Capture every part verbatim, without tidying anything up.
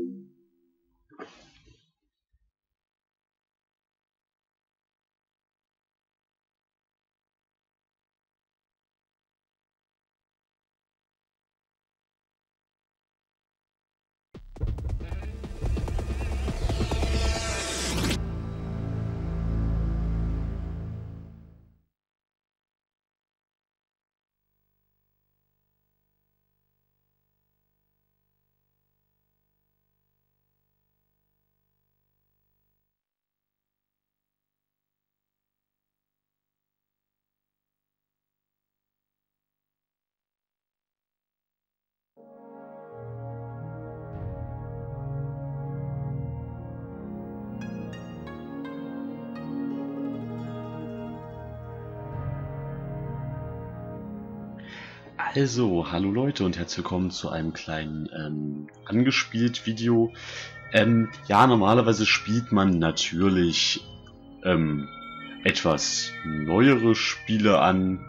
Also, hallo Leute und herzlich willkommen zu einem kleinen ähm, Angespielt-Video. Ähm, ja, normalerweise spielt man natürlich ähm, etwas neuere Spiele an,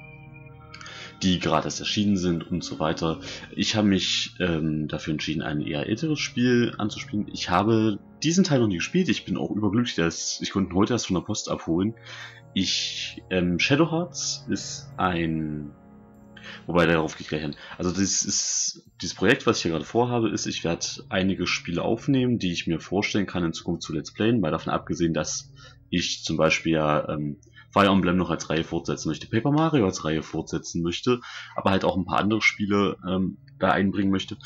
die gerade erst erschienen sind und so weiter. Ich habe mich ähm, dafür entschieden, ein eher älteres Spiel anzuspielen. Ich habe diesen Teil noch nie gespielt. Ich bin auch überglücklich, dass ich konnte ihn heute erst von der Post abholen. Ich ähm, Shadow Hearts ist ein Wobei, darauf gehe ich gleich hin. Also das ist, dieses Projekt, was ich hier gerade vorhabe, ist, ich werde einige Spiele aufnehmen, die ich mir vorstellen kann, in Zukunft zu Let's Playen, mal davon abgesehen, dass ich zum Beispiel ja ähm, Fire Emblem noch als Reihe fortsetzen möchte, Paper Mario als Reihe fortsetzen möchte, aber halt auch ein paar andere Spiele ähm, da einbringen möchte.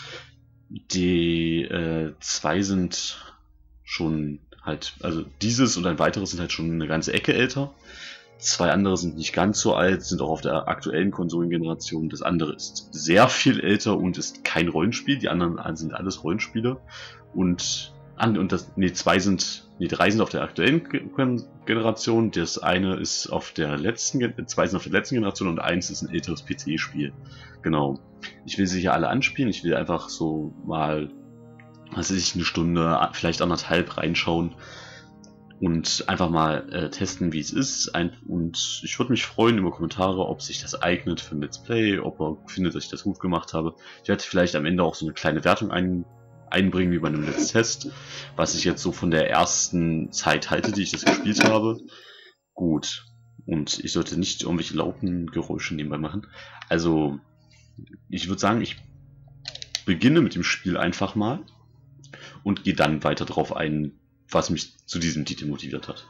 Die äh, zwei sind schon halt, also dieses und ein weiteres sind halt schon eine ganze Ecke älter. Zwei andere sind nicht ganz so alt, sind auch auf der aktuellen Konsolengeneration. Das andere ist sehr viel älter und ist kein Rollenspiel. Die anderen sind alles Rollenspiele. Und, und das, nee, zwei sind, nee, drei sind auf der aktuellen Generation. Das eine ist auf der letzten, zwei sind auf der letzten Generation und eins ist ein älteres P C-Spiel. Genau. Ich will sie hier alle anspielen. Ich will einfach so mal, was weiß ich, eine Stunde, vielleicht anderthalb reinschauen. Und einfach mal äh, testen, wie es ist. Ein, und ich würde mich freuen über Kommentare, ob sich das eignet für ein Let's Play, ob er findet, dass ich das gut gemacht habe. Ich werde vielleicht am Ende auch so eine kleine Wertung ein, einbringen, wie bei einem Let's Test, was ich jetzt so von der ersten Zeit halte, die ich das gespielt habe. Gut. Und ich sollte nicht irgendwelche lauten Geräusche nebenbei machen. Also, ich würde sagen, ich beginne mit dem Spiel einfach mal und gehe dann weiter darauf ein, was mich zu diesem Titel motiviert hat.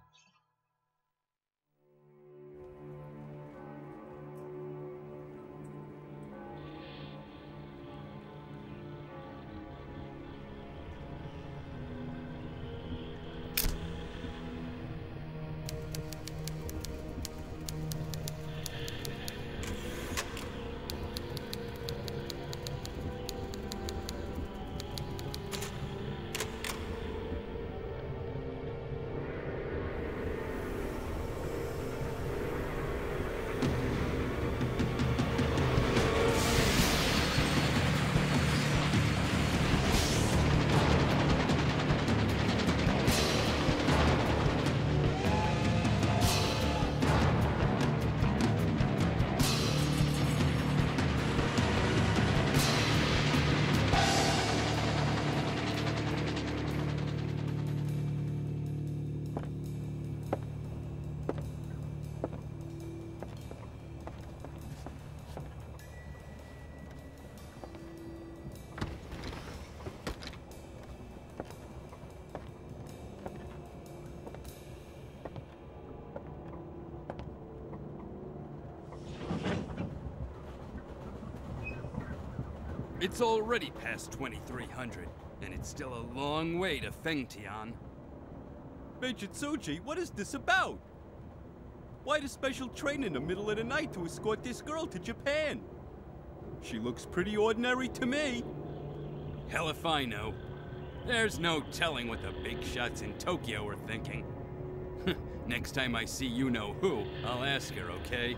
It's already past twenty-three hundred, and it's still a long way to Fengtian. Major Tsuji, what is this about? Why the special train in the middle of the night to escort this girl to Japan? She looks pretty ordinary to me. Hell if I know. There's no telling what the big shots in Tokyo are thinking. Next time I see you-know-who, I'll ask her, okay?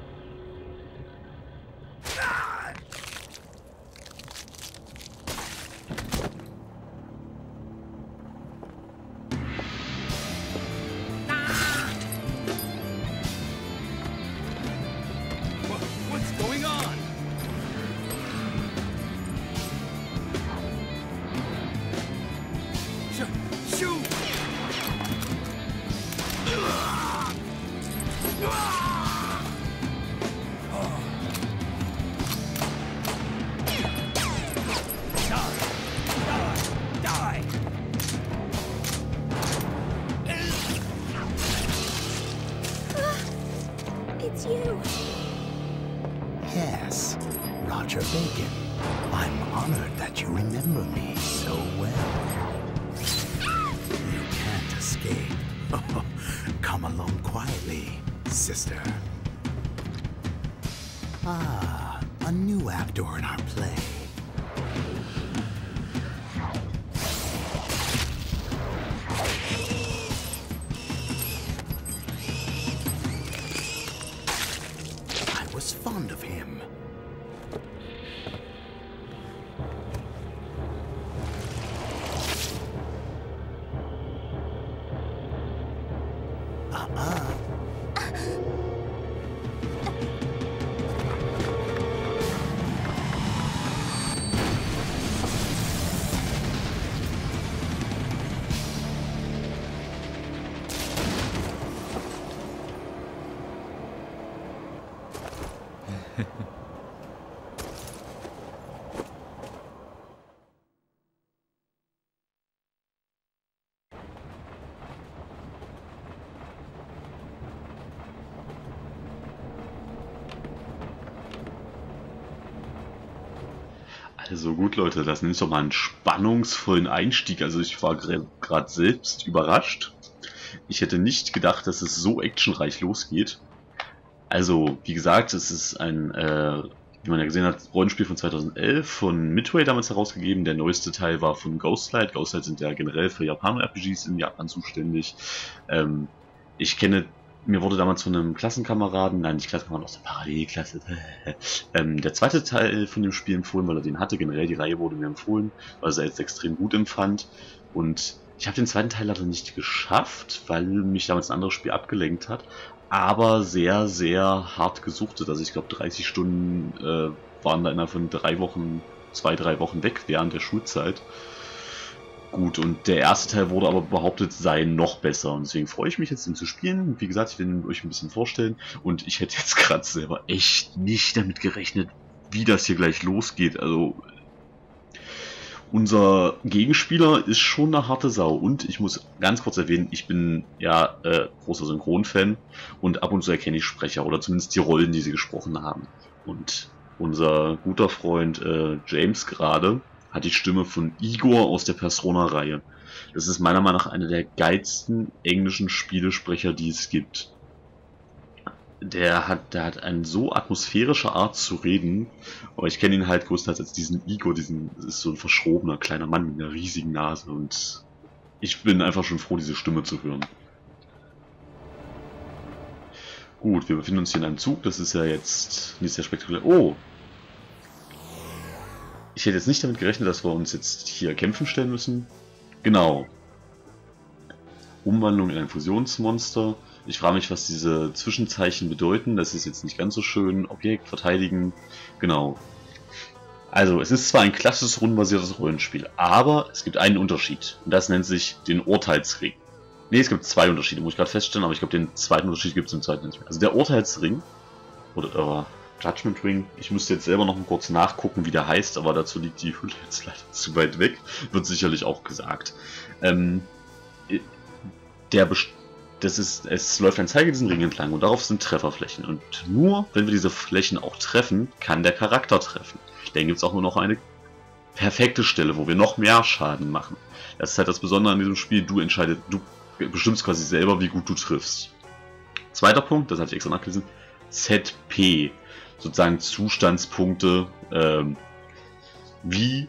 What's going on? Archer Bacon. I'm honored that you remember me so well. You can't escape. Come along quietly, sister. Ah, a new actor in our play. I was fond of him. Uh-uh. Also gut, Leute, das nimmt doch mal einen spannungsvollen Einstieg. Also ich war gerade selbst überrascht. Ich hätte nicht gedacht, dass es so actionreich losgeht. Also, wie gesagt, es ist ein, äh, wie man ja gesehen hat, Rollenspiel von zweitausendelf von Midway damals herausgegeben. Der neueste Teil war von Ghostlight. Ghostlight sind ja generell für Japaner-R P Gs in Japan zuständig. Ähm, ich kenne... Mir wurde damals von einem Klassenkameraden, nein, nicht Klassenkameraden, aus der Parallelklasse, ähm, der zweite Teil von dem Spiel empfohlen, weil er den hatte. Generell die Reihe wurde mir empfohlen, weil er es als extrem gut empfand. Und ich habe den zweiten Teil leider nicht geschafft, weil mich damals ein anderes Spiel abgelenkt hat. Aber sehr, sehr hart gesuchtet. Also ich glaube dreißig Stunden äh, waren da innerhalb von drei Wochen, zwei, drei Wochen weg während der Schulzeit. Gut, und der erste Teil wurde aber behauptet, sei noch besser. Und deswegen freue ich mich jetzt, ihn zu spielen. Wie gesagt, ich will ihn euch ein bisschen vorstellen. Und ich hätte jetzt gerade selber echt nicht damit gerechnet, wie das hier gleich losgeht. Also, unser Gegenspieler ist schon eine harte Sau. Und ich muss ganz kurz erwähnen, ich bin ja äh, großer Synchronfan. Und ab und zu erkenne ich Sprecher oder zumindest die Rollen, die sie gesprochen haben. Und unser guter Freund äh, James gerade hat die Stimme von Igor aus der Persona-Reihe. Das ist meiner Meinung nach einer der geilsten englischen Spielesprecher, die es gibt. Der hat, der hat eine so atmosphärische Art zu reden, aber ich kenne ihn halt größtenteils als diesen Igor, diesen, das ist so ein verschrobener kleiner Mann mit einer riesigen Nase und ich bin einfach schon froh, diese Stimme zu hören. Gut, wir befinden uns hier in einem Zug, das ist ja jetzt nicht sehr spektakulär. Oh! Ich hätte jetzt nicht damit gerechnet, dass wir uns jetzt hier kämpfen stellen müssen. Genau. Umwandlung in ein Fusionsmonster. Ich frage mich, was diese Zwischenzeichen bedeuten. Das ist jetzt nicht ganz so schön. Objekt, verteidigen. Genau. Also, es ist zwar ein klassisches rundenbasiertes Rollenspiel, aber es gibt einen Unterschied. Und das nennt sich den Urteilsring. Ne, es gibt zwei Unterschiede, muss ich gerade feststellen, aber ich glaube, den zweiten Unterschied gibt es im zweiten nicht mehr. Also der Urteilsring, oder äh, Judgment Ring. Ich müsste jetzt selber noch mal kurz nachgucken, wie der heißt, aber dazu liegt die Hülle jetzt leider zu weit weg. Wird sicherlich auch gesagt. Ähm, der das ist, es läuft ein Zeiger diesen Ring entlang und darauf sind Trefferflächen. Und nur, wenn wir diese Flächen auch treffen, kann der Charakter treffen. Dann gibt es auch nur noch eine perfekte Stelle, wo wir noch mehr Schaden machen. Das ist halt das Besondere an diesem Spiel. Du entscheidest, du bestimmst quasi selber, wie gut du triffst. Zweiter Punkt, das hatte ich extra nachgelesen. Z P. Sozusagen Zustandspunkte, ähm, wie,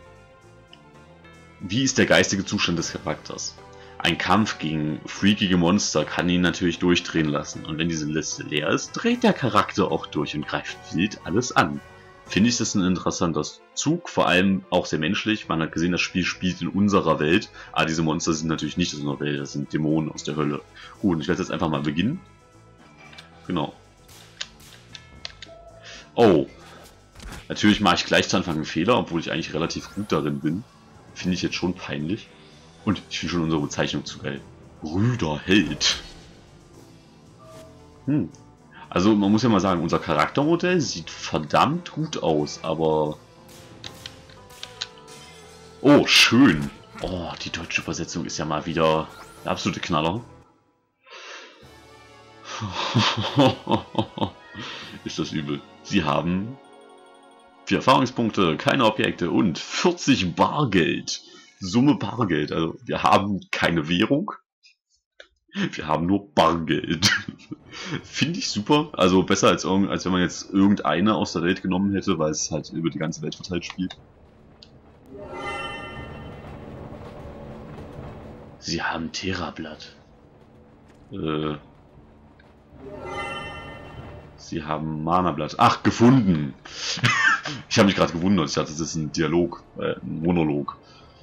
wie ist der geistige Zustand des Charakters. Ein Kampf gegen freakige Monster kann ihn natürlich durchdrehen lassen. Und wenn diese Liste leer ist, dreht der Charakter auch durch und greift wild alles an. Finde ich das ein interessanter Zug, vor allem auch sehr menschlich. Man hat gesehen, das Spiel spielt in unserer Welt, aber diese Monster sind natürlich nicht aus unserer Welt, das sind Dämonen aus der Hölle. Gut, ich werde jetzt einfach mal beginnen. Genau. Oh, natürlich mache ich gleich zu Anfang einen Fehler, obwohl ich eigentlich relativ gut darin bin. Finde ich jetzt schon peinlich. Und ich finde schon unsere Bezeichnung zu geil. Rüder Held. Hm. Also man muss ja mal sagen, unser Charaktermodell sieht verdammt gut aus, aber... Oh, schön. Oh, die deutsche Übersetzung ist ja mal wieder der absolute Knaller. ist das übel. Sie haben vier Erfahrungspunkte, keine Objekte und vierzig Bargeld. Summe Bargeld. Also wir haben keine Währung. Wir haben nur Bargeld. Finde ich super. Also besser als, als wenn man jetzt irgendeine aus der Welt genommen hätte, weil es halt über die ganze Welt verteilt spielt. Sie haben Terablatt. Äh... Sie haben Mana-Blatt. Ach, gefunden! Ich habe mich gerade gewundert. Ich dachte, das ist ein Dialog. Äh, ein Monolog.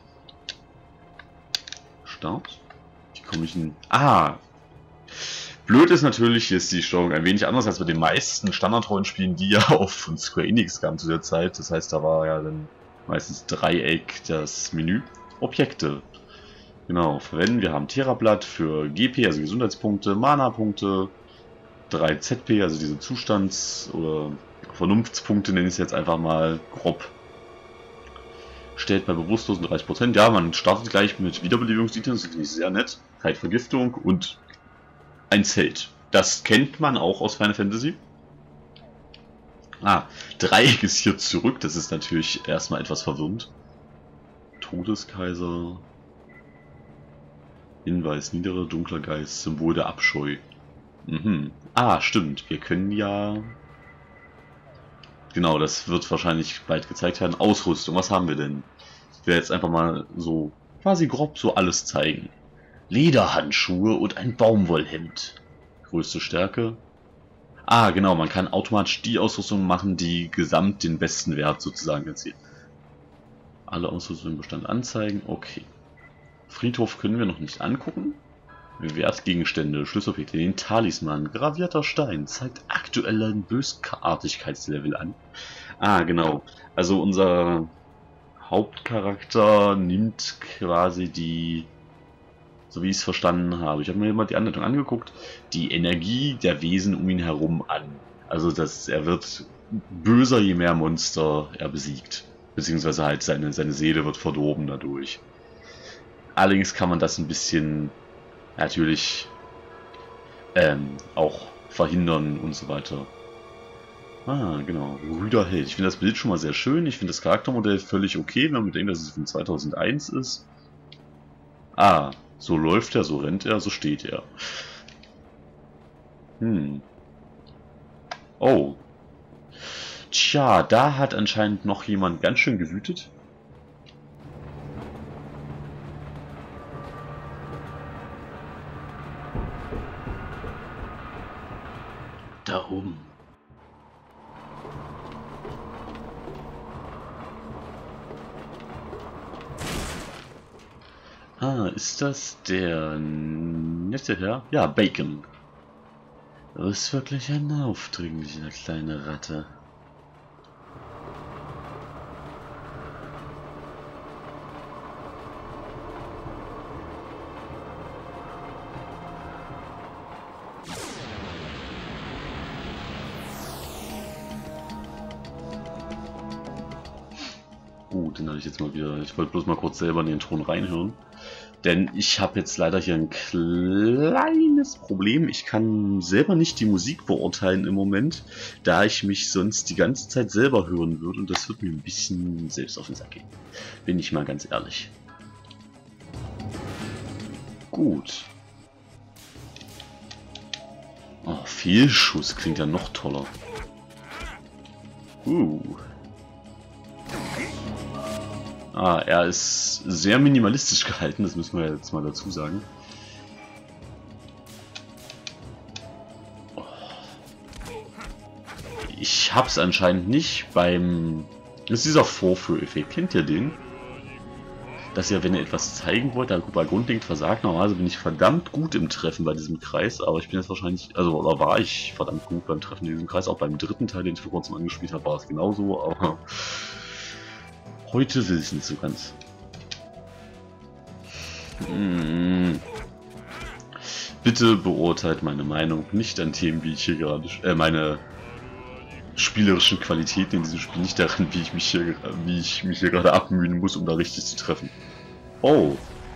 Start? Wie komme ich in... Ah! Blöd ist natürlich, hier ist die Steuerung ein wenig anders als bei den meisten Standard-Rollenspielen, die ja auch von Square Enix kamen zu der Zeit. Das heißt, da war ja dann meistens Dreieck das Menü. Objekte. Genau, verwenden. Wir haben Terablatt für G P, also Gesundheitspunkte, Mana-Punkte, drei Z P, also diese Zustands- oder Vernunftspunkte, nenne ich es jetzt einfach mal grob. Stellt bei Bewusstlosen dreißig Prozent. Ja, man startet gleich mit Wiederbelebungsdetails, das finde ich sehr nett. Halt Vergiftung und ein Zelt. Das kennt man auch aus Final Fantasy. Ah, Dreieck ist hier zurück, das ist natürlich erstmal etwas verwirrend. Todeskaiser. Hinweis, niederer dunkler Geist, Symbol der Abscheu. Mhm. Ah, stimmt. Wir können ja... Genau, das wird wahrscheinlich bald gezeigt werden. Ausrüstung, was haben wir denn? Ich werde jetzt einfach mal so quasi grob so alles zeigen. Lederhandschuhe und ein Baumwollhemd. Größte Stärke. Ah, genau, man kann automatisch die Ausrüstung machen, die gesamt den besten Wert sozusagen erzielt. Alle Ausrüstungen im Bestand anzeigen. Okay. Friedhof können wir noch nicht angucken. Wertgegenstände, Schlüsselobjekte, den Talisman, gravierter Stein, zeigt aktuellen Bösartigkeitslevel an. Ah, genau. Also unser Hauptcharakter nimmt quasi die, so wie ich es verstanden habe, ich habe mir mal die Anleitung angeguckt, die Energie der Wesen um ihn herum an. Also dass er wird böser, je mehr Monster er besiegt. Beziehungsweise halt seine, seine Seele wird verdorben dadurch. Allerdings kann man das ein bisschen natürlich ähm, auch verhindern und so weiter. Ah, genau. Rüder Held. Ich finde das Bild schon mal sehr schön. Ich finde das Charaktermodell völlig okay, wenn man bedenkt, dass es von zweitausendeins ist. Ah, so läuft er, so rennt er, so steht er. Hm. Oh. Tja, da hat anscheinend noch jemand ganz schön gewütet. Da oben. Ah, ist das der nette Herr? Ja, Bacon. Du bist wirklich ein aufdringlicher kleine Ratte. Gut, den hatte ich jetzt mal wieder. Ich wollte bloß mal kurz selber in den Ton reinhören. Denn ich habe jetzt leider hier ein kleines Problem. Ich kann selber nicht die Musik beurteilen im Moment, da ich mich sonst die ganze Zeit selber hören würde. Und das wird mir ein bisschen selbst auf den Sack gehen. Bin ich mal ganz ehrlich. Gut. Oh, Fehlschuss klingt ja noch toller. Uh. Ah, er ist sehr minimalistisch gehalten, das müssen wir jetzt mal dazu sagen. Ich hab's anscheinend nicht beim... Das ist dieser Vorführeffekt, kennt ihr den? Dass ihr, wenn ihr etwas zeigen wollt, dann bei grundlegend versagt. Normalerweise bin ich verdammt gut im Treffen bei diesem Kreis, aber ich bin jetzt wahrscheinlich, also oder war ich verdammt gut beim Treffen in diesem Kreis. Auch beim dritten Teil, den ich vor kurzem angespielt habe, war es genauso, aber... Heute will ich nicht so ganz. Hm. Bitte beurteilt meine Meinung nicht an Themen, wie ich hier gerade, äh, meine spielerischen Qualitäten in diesem Spiel, nicht daran, wie ich mich hier, wie ich mich hier gerade abmühen muss, um da richtig zu treffen. Oh.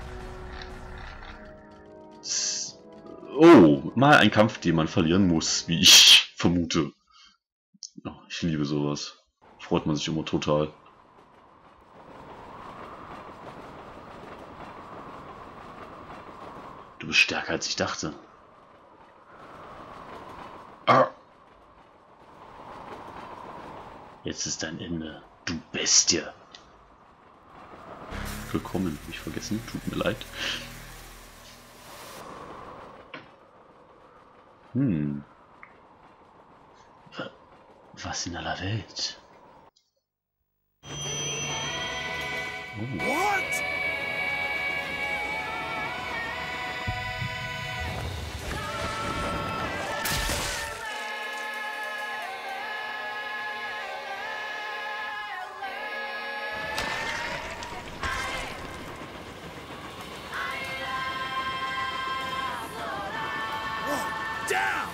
Oh, mal ein Kampf, den man verlieren muss, wie ich vermute. Oh, ich liebe sowas. freut man sich immer total. Du bist stärker als ich dachte. Ah. Jetzt ist dein Ende, du Bestie. Willkommen, hab ich vergessen, tut mir leid. Hm. Was in aller Welt? Oh. What? Down!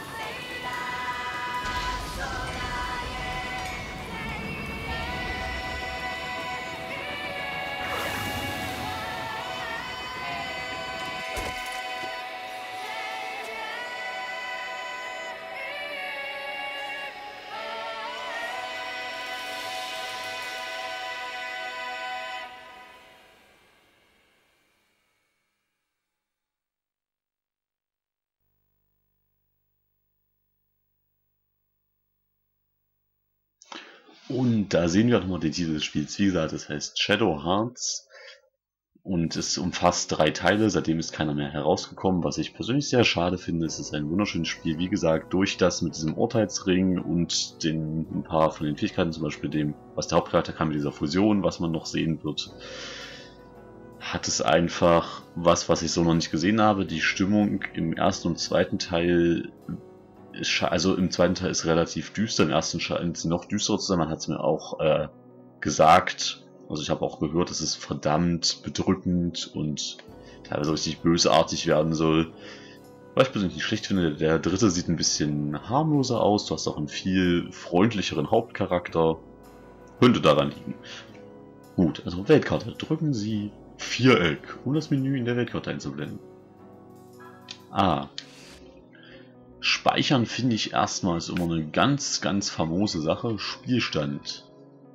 Und da sehen wir auch nochmal den Titel des Spiels. Wie gesagt, das heißt Shadow Hearts und es umfasst drei Teile. Seitdem ist keiner mehr herausgekommen, was ich persönlich sehr schade finde. Es ist ein wunderschönes Spiel, wie gesagt, durch das mit diesem Urteilsring und den, ein paar von den Fähigkeiten, zum Beispiel dem, was der Hauptcharakter kann mit dieser Fusion, was man noch sehen wird, hat es einfach was, was ich so noch nicht gesehen habe. Die Stimmung im ersten und zweiten Teil ist, also im zweiten Teil ist relativ düster, im ersten scheint es noch düsterer zu sein. Man hat es mir auch äh, gesagt, also ich habe auch gehört, dass es verdammt bedrückend und teilweise richtig bösartig werden soll. Was ich persönlich nicht schlecht finde, der dritte sieht ein bisschen harmloser aus, du hast auch einen viel freundlicheren Hauptcharakter. Könnte daran liegen. Gut, also Weltkarte. Drücken Sie Viereck, um das Menü in der Weltkarte einzublenden. Ah. Speichern finde ich erstmal ist immer eine ganz, ganz famose Sache. Spielstand.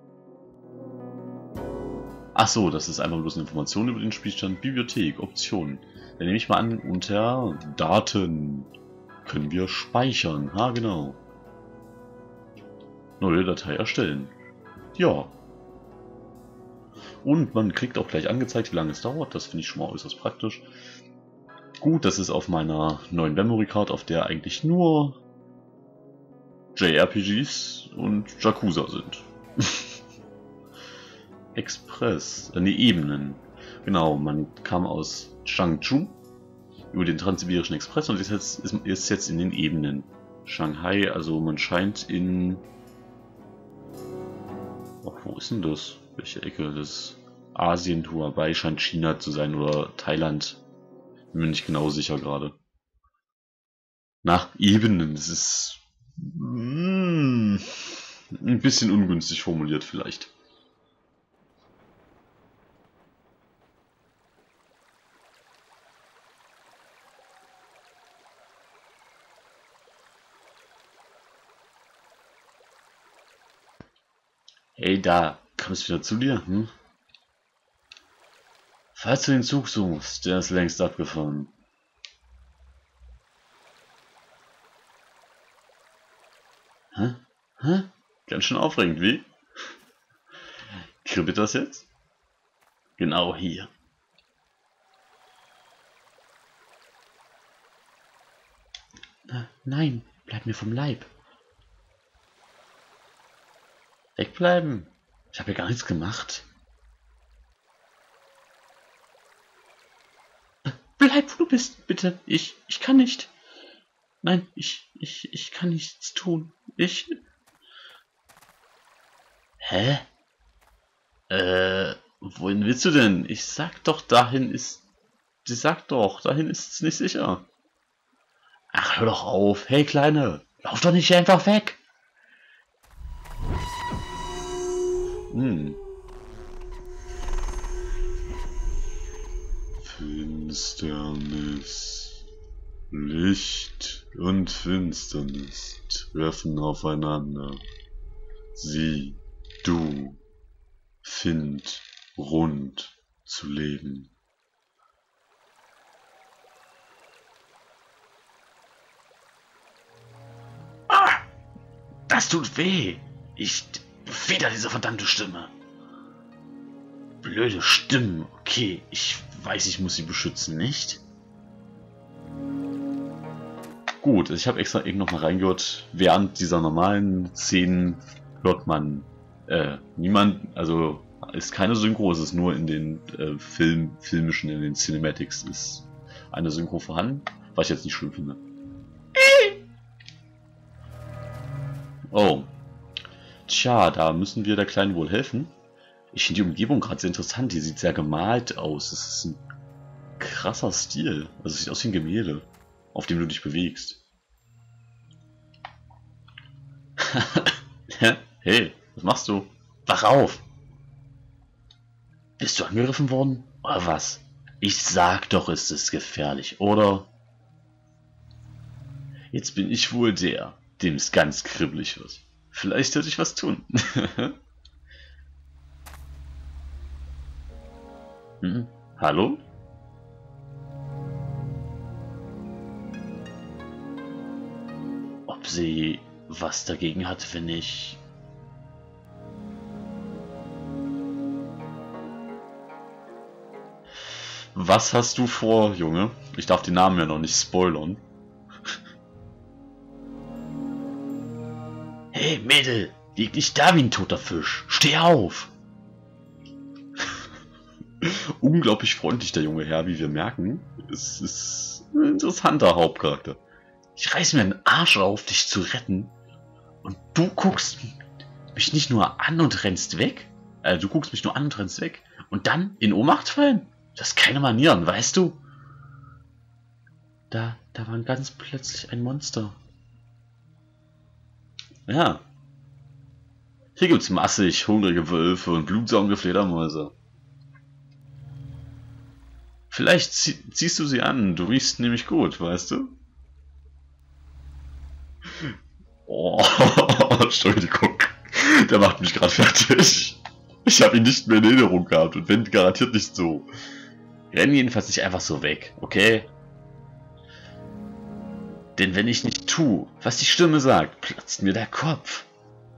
Achso, das ist einfach bloß eine Information über den Spielstand. Bibliothek, Optionen. Dann nehme ich mal an, unter Daten können wir speichern. Ah, genau. Neue Datei erstellen. Ja. Und man kriegt auch gleich angezeigt, wie lange es dauert. Das finde ich schon mal äußerst praktisch. Gut, das ist auf meiner neuen Memory Card, auf der eigentlich nur J R P Gs und Yakuza sind. Express, äh, die Ebenen. Genau, man kam aus Changchun über den Transsibirischen Express und ist jetzt, ist, ist jetzt in den Ebenen. Shanghai, also man scheint in... Oh, wo ist denn das? Welche Ecke? Das Asien, Huawei scheint China zu sein oder Thailand. Bin mir nicht genau sicher gerade. Nach Ebenen, das ist mm, ein bisschen ungünstig formuliert vielleicht. Hey da, kommst du wieder zu dir? Hm? Falls du den Zug suchst, der ist längst abgefahren. Hä? Hä? Ganz schön aufregend, wie? Kribbelt das jetzt? Genau hier. Nein, bleib mir vom Leib. Wegbleiben. Ich habe ja gar nichts gemacht. Bleib, wo du bist, bitte. Ich, ich kann nicht. Nein, ich, ich, ich kann nichts tun. Ich... Hä? Äh, wohin willst du denn? Ich sag doch, dahin ist... Sie sagt doch, dahin ist es nicht sicher. Ach, hör doch auf. Hey, Kleine, lauf doch nicht einfach weg. Hm. Finsternis. Licht und Finsternis treffen aufeinander. Sie Du find rund zu leben. Ah! Das tut weh! Ich... Wieder diese verdammte Stimme. Blöde Stimmen. Okay, ich weiß, ich muss sie beschützen, nicht? Gut, ich habe extra eben noch mal reingehört. Während dieser normalen Szenen hört man äh, niemand, also ist keine Synchro, es ist nur in den äh, Film, filmischen, in den Cinematics ist eine Synchro vorhanden, was ich jetzt nicht schlimm finde. Oh. Tja, da müssen wir der Kleinen wohl helfen. Ich finde die Umgebung gerade sehr interessant, die sieht sehr gemalt aus. Das ist ein krasser Stil. Also es sieht aus wie ein Gemälde, auf dem du dich bewegst. Hey, was machst du? Wach auf! Bist du angegriffen worden? Oder was? Ich sag doch, es ist gefährlich, oder? Jetzt bin ich wohl der, dem es ganz kribbelig wird. Vielleicht sollte ich was tun. hm? Hallo? Ob sie was dagegen hat, wenn ich... Was hast du vor, Junge? Ich darf den Namen ja noch nicht spoilern. Hey, Mädel! Lieg nicht da wie ein toter Fisch! Steh auf! Unglaublich freundlich, der junge Herr, wie wir merken. Es ist ein interessanter Hauptcharakter. Ich reiß mir den Arsch auf, dich zu retten. Und du guckst mich nicht nur an und rennst weg. Äh, du guckst mich nur an und rennst weg. Und dann in Ohnmacht fallen? Das ist keine Manieren, weißt du? Da, da war ganz plötzlich ein Monster. Ja. Hier gibt's massig hungrige Wölfe und blutsaugende Fledermäuse. Vielleicht zie ziehst du sie an, du riechst nämlich gut, weißt du? Oh, Entschuldigung. Der macht mich gerade fertig. Ich habe ihn nicht mehr in Erinnerung gehabt und wenn garantiert nicht so. Renn jedenfalls nicht einfach so weg, okay? Denn wenn ich nicht tue, was die Stimme sagt, platzt mir der Kopf.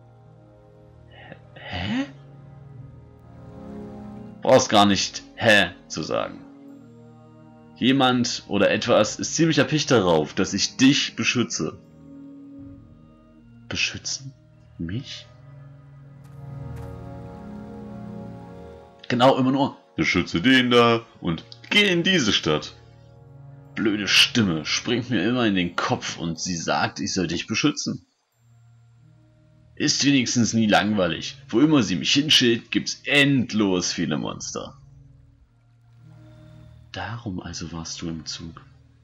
Hä? Brauchst gar nicht hä zu sagen. Jemand oder etwas ist ziemlich erpicht darauf, dass ich dich beschütze. Beschützen? Mich? Genau, immer nur. Beschütze den da und geh in diese Stadt. Blöde Stimme springt mir immer in den Kopf und sie sagt, ich soll dich beschützen. Ist wenigstens nie langweilig. Wo immer sie mich hinschickt, gibt's endlos viele Monster. Darum also warst du im Zug.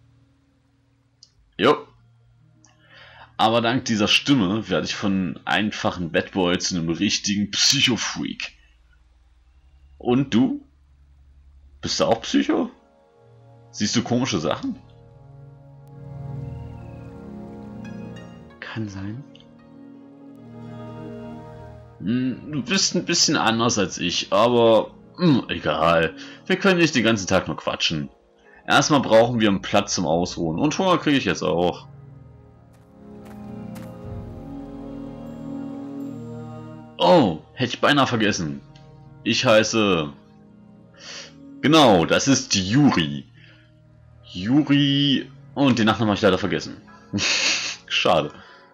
Jo. Aber dank dieser Stimme werde ich von einfachen Badboy zu einem richtigen Psycho-Freak. Und du? Bist du auch Psycho? Siehst du komische Sachen? Kann sein. Hm, du bist ein bisschen anders als ich, aber hm, egal. Wir können nicht den ganzen Tag nur quatschen. Erstmal brauchen wir einen Platz zum Ausruhen und Hunger kriege ich jetzt auch. Oh, hätte ich beinahe vergessen. Ich heiße... Genau, das ist Yuri. Yuri... Und den Nachnamen habe ich leider vergessen. Schade.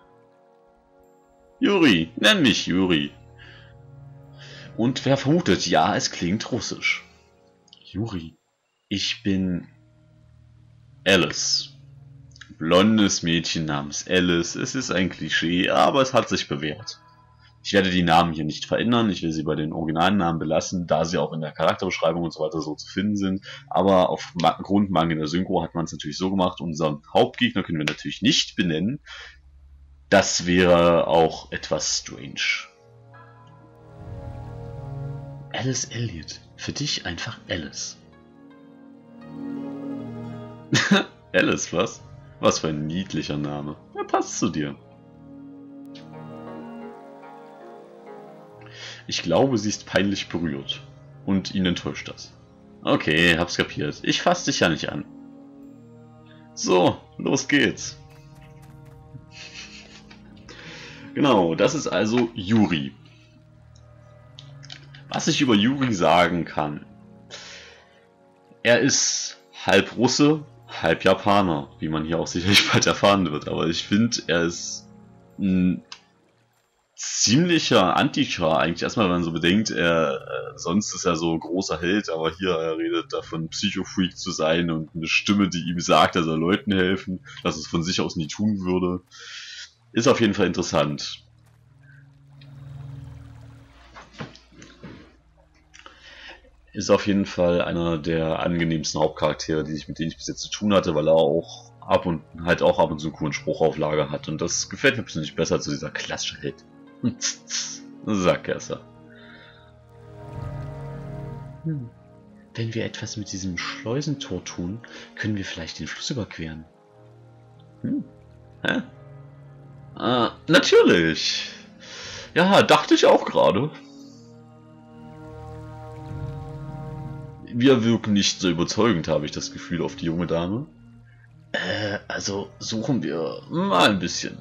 Yuri, nenn mich Yuri. Und wer vermutet, ja, es klingt russisch. Yuri, ich bin Alice. Blondes Mädchen namens Alice. Es ist ein Klischee, aber es hat sich bewährt. Ich werde die Namen hier nicht verändern, ich will sie bei den originalen Namen belassen, da sie auch in der Charakterbeschreibung und so weiter so zu finden sind. Aber aufgrund mangelnder Synchro hat man es natürlich so gemacht, unseren Hauptgegner können wir natürlich nicht benennen. Das wäre auch etwas strange. Alice Elliot, für dich einfach Alice. Alice, was? Was für ein niedlicher Name. Er passt zu dir. Ich glaube, sie ist peinlich berührt. Und ihn enttäuscht das. Okay, hab's kapiert. Ich fass dich ja nicht an. So, los geht's. Genau, das ist also Yuri. Was ich über Yuri sagen kann. Er ist halb Russe, halb Japaner, wie man hier auch sicherlich bald erfahren wird. Aber ich finde, er ist ein ziemlicher Anti-Char eigentlich. Erstmal, wenn man so bedenkt, er, äh, sonst ist er so großer Held, aber hier er redet davon, Psycho-Freak zu sein und eine Stimme, die ihm sagt, er soll Leuten helfen, dass es von sich aus nie tun würde. Ist auf jeden Fall interessant. Ist auf jeden Fall einer der angenehmsten Hauptcharaktere, die ich, mit denen ich bis jetzt zu tun hatte, weil er auch ab und halt auch ab und zu einen coolen Spruch auf Lager hat. Und das gefällt mir persönlich besser als so dieser klassische Held. Sackgasse. Hm. Wenn wir etwas mit diesem Schleusentor tun, können wir vielleicht den Fluss überqueren. Hm. Hä? Ah, natürlich. Ja, dachte ich auch gerade. Wir wirken nicht so überzeugend, habe ich das Gefühl, auf die junge Dame. Äh, also suchen wir mal ein bisschen.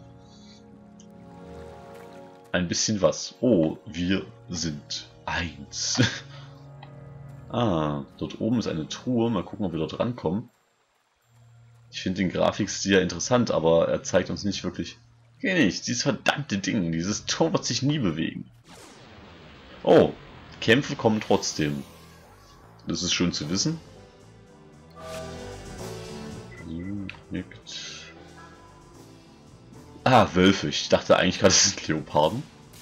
Ein bisschen was? Oh, wir sind eins. Ah, dort oben ist eine Truhe. Mal gucken, ob wir dort rankommen. Ich finde den Grafikstil ja interessant, aber er zeigt uns nicht wirklich... Geh nicht, dieses verdammte Ding. Dieses Tor wird sich nie bewegen. Oh, Kämpfe kommen trotzdem. Das ist schön zu wissen. Ah, Wölfe. Ich dachte eigentlich gerade, das sind Leoparden.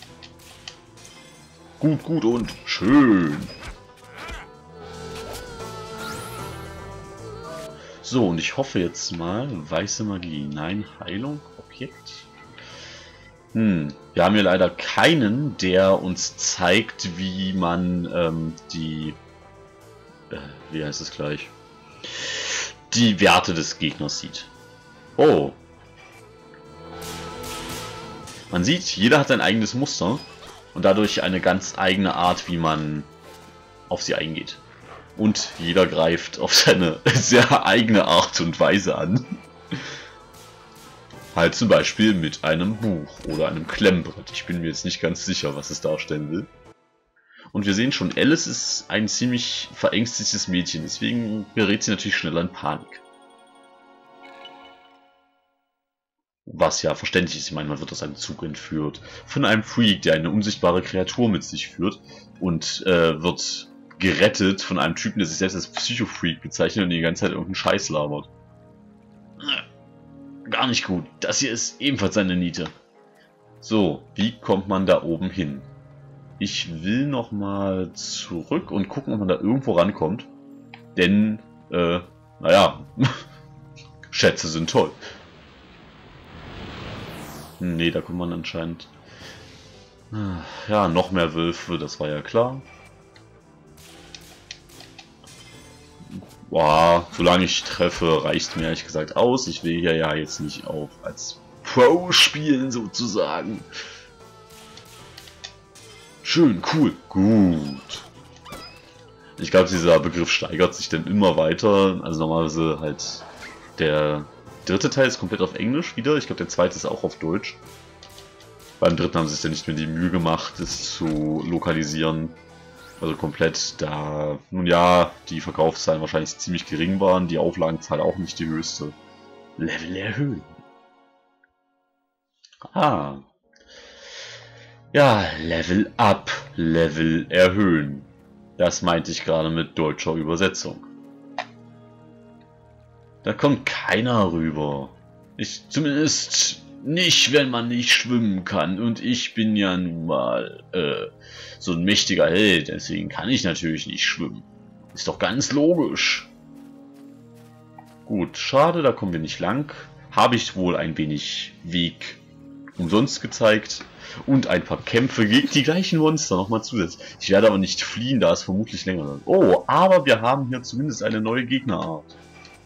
Gut, gut und schön. So, und ich hoffe jetzt mal, weiße Magie. Nein, Heilung, Objekt. Hm, wir haben hier leider keinen, der uns zeigt, wie man ähm, die... Äh, wie heißt es gleich? Die Werte des Gegners sieht. Oh. Man sieht, jeder hat sein eigenes Muster und dadurch eine ganz eigene Art, wie man auf sie eingeht. Und jeder greift auf seine sehr eigene Art und Weise an. Halt zum Beispiel mit einem Buch oder einem Klemmbrett. Ich bin mir jetzt nicht ganz sicher, was es darstellen will. Und wir sehen schon, Alice ist ein ziemlich verängstigtes Mädchen, deswegen gerät sie natürlich schneller in Panik. Was ja verständlich ist, ich meine, man wird aus einem Zug entführt. Von einem Freak, der eine unsichtbare Kreatur mit sich führt und äh, wird gerettet von einem Typen, der sich selbst als Psycho-Freak bezeichnet und die ganze Zeit irgendeinen Scheiß labert. Gar nicht gut. Das hier ist ebenfalls eine Niete. So, wie kommt man da oben hin? Ich will nochmal zurück und gucken, ob man da irgendwo rankommt. Denn, äh, naja, Schätze sind toll. Nee, da kommt man anscheinend... Ja, noch mehr Wölfe, das war ja klar. Boah, solange ich treffe, reicht mir ehrlich gesagt aus. Ich will hier ja jetzt nicht auch als Pro spielen, sozusagen. Schön, cool, gut. Ich glaube, dieser Begriff steigert sich dann immer weiter. Also normalerweise halt der dritte Teil ist komplett auf Englisch wieder. Ich glaube, der zweite ist auch auf Deutsch. Beim dritten haben sie sich dann nicht mehr die Mühe gemacht, es zu lokalisieren. Also komplett, da, nun ja, die Verkaufszahlen wahrscheinlich ziemlich gering waren, die Auflagenzahl auch nicht die höchste. Level erhöhen. Ah. Ja, Level up, Level erhöhen. Das meinte ich gerade mit deutscher Übersetzung. Da kommt keiner rüber. Ich zumindest nicht, wenn man nicht schwimmen kann. Und ich bin ja nun mal äh, so ein mächtiger Held, deswegen kann ich natürlich nicht schwimmen. Ist doch ganz logisch. Gut, schade, da kommen wir nicht lang. Habe ich wohl ein wenig Weg umsonst gezeigt. Und ein paar Kämpfe gegen die gleichen Monster nochmal zusätzlich. Ich werde aber nicht fliehen, da es vermutlich länger wird. Oh, aber wir haben hier zumindest eine neue Gegnerart.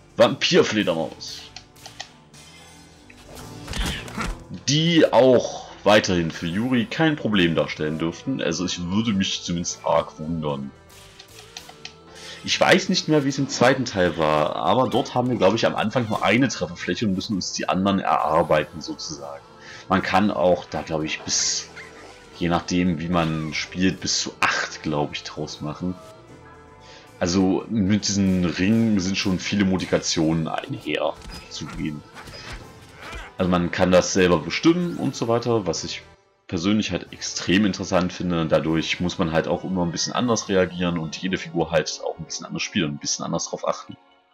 Vampirfledermaus. Die auch weiterhin für Yuri kein Problem darstellen dürften. Also ich würde mich zumindest arg wundern. Ich weiß nicht mehr, wie es im zweiten Teil war, aber dort haben wir, glaube ich, am Anfang nur eine Trefferfläche und müssen uns die anderen erarbeiten, sozusagen. Man kann auch da, glaube ich, bis, je nachdem, wie man spielt, bis zu acht, glaube ich, draus machen. Also mit diesen Ringen sind schon viele Modifikationen einher zu gehen. Also man kann das selber bestimmen und so weiter, was ich persönlich halt extrem interessant finde. Dadurch muss man halt auch immer ein bisschen anders reagieren und jede Figur halt auch ein bisschen anders spielen, ein bisschen anders drauf achten.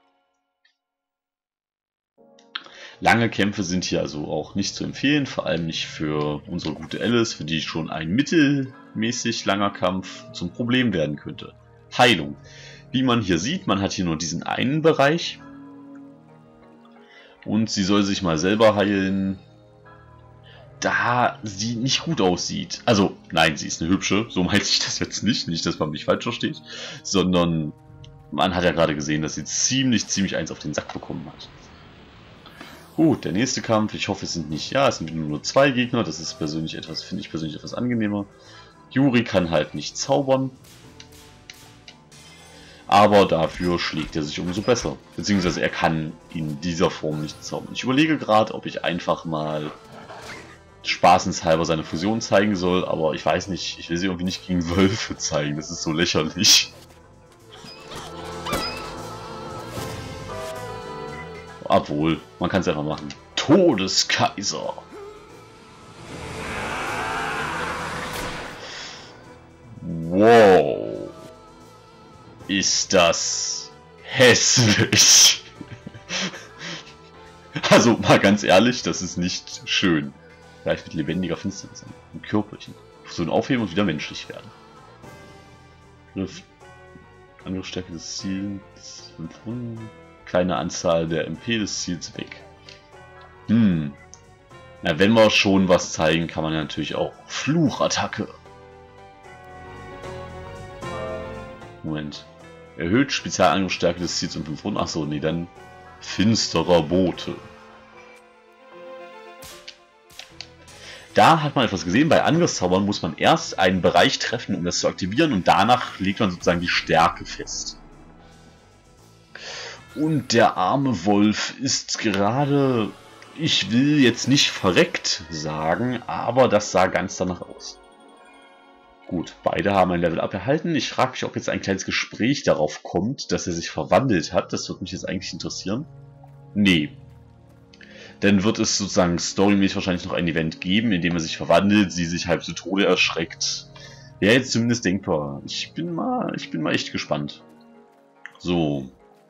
Lange Kämpfe sind hier also auch nicht zu empfehlen, vor allem nicht für unsere gute Alice, für die schon ein mittelmäßig langer Kampf zum Problem werden könnte. Heilung. Wie man hier sieht, man hat hier nur diesen einen Bereich und sie soll sich mal selber heilen, da sie nicht gut aussieht. Also, nein, sie ist eine hübsche, so meinte ich das jetzt nicht, nicht, dass man mich falsch versteht, sondern man hat ja gerade gesehen, dass sie ziemlich, ziemlich eins auf den Sack bekommen hat. Gut, der nächste Kampf, ich hoffe es sind nicht, ja, es sind nur zwei Gegner, das ist persönlich etwas, finde ich persönlich etwas angenehmer. Yuri kann halt nicht zaubern, aber dafür schlägt er sich umso besser, beziehungsweise er kann in dieser Form nicht zaubern. Ich überlege gerade, ob ich einfach mal spaßenshalber seine Fusion zeigen soll, aber ich weiß nicht, ich will sie irgendwie nicht gegen Wölfe zeigen, das ist so lächerlich. Obwohl, man kann es einfach machen. Todeskaiser! Wow! Ist das hässlich! Also, mal ganz ehrlich, das ist nicht schön. Gleich mit lebendiger Finsternis an. Ein Körperchen. So ein Aufheben und wieder menschlich werden. Griff. Angriffsstärke des Ziels. Kleine Anzahl der M P des Ziels weg. Hm. Na, wenn wir schon was zeigen, kann man ja natürlich auch Fluchattacke. Moment. Erhöht Spezialangriffsstärke des Ziels um fünf Runden. Achso, nee, dann finsterer Bote. Da hat man etwas gesehen, bei Angriffszaubern muss man erst einen Bereich treffen, um das zu aktivieren, und danach legt man sozusagen die Stärke fest. Und der arme Wolf ist gerade, ich will jetzt nicht verreckt sagen, aber das sah ganz danach aus. Gut, beide haben ein Level-Up erhalten. Ich frage mich, ob jetzt ein kleines Gespräch darauf kommt, dass er sich verwandelt hat. Das würde mich jetzt eigentlich interessieren. Nee. Dann wird es sozusagen storymäßig wahrscheinlich noch ein Event geben, in dem er sich verwandelt, sie sich halb zu Tode erschreckt. Wäre jetzt zumindest denkbar. Ich bin mal, ich bin mal echt gespannt. So.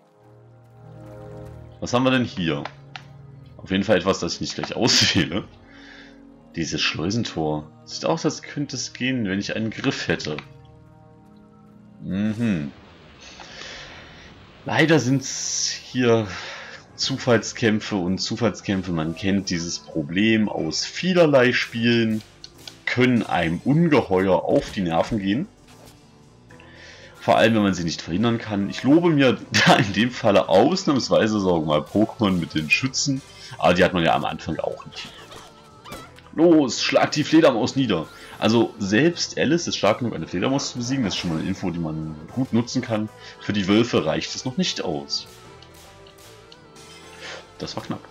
Was haben wir denn hier? Auf jeden Fall etwas, das ich nicht gleich auswähle. Dieses Schleusentor. Sieht aus, als könnte es gehen, wenn ich einen Griff hätte. Mhm. Leider sind es hier Zufallskämpfe und Zufallskämpfe, man kennt dieses Problem aus vielerlei Spielen, können einem ungeheuer auf die Nerven gehen. Vor allem, wenn man sie nicht verhindern kann. Ich lobe mir da in dem Falle ausnahmsweise, sagen wir mal, Pokémon mit den Schützen, aber die hat man ja am Anfang auch nicht. Los, schlag die Fledermaus nieder! Also selbst Alice ist stark genug, eine Fledermaus zu besiegen, das ist schon mal eine Info, die man gut nutzen kann. Für die Wölfe reicht es noch nicht aus. Das war knapp.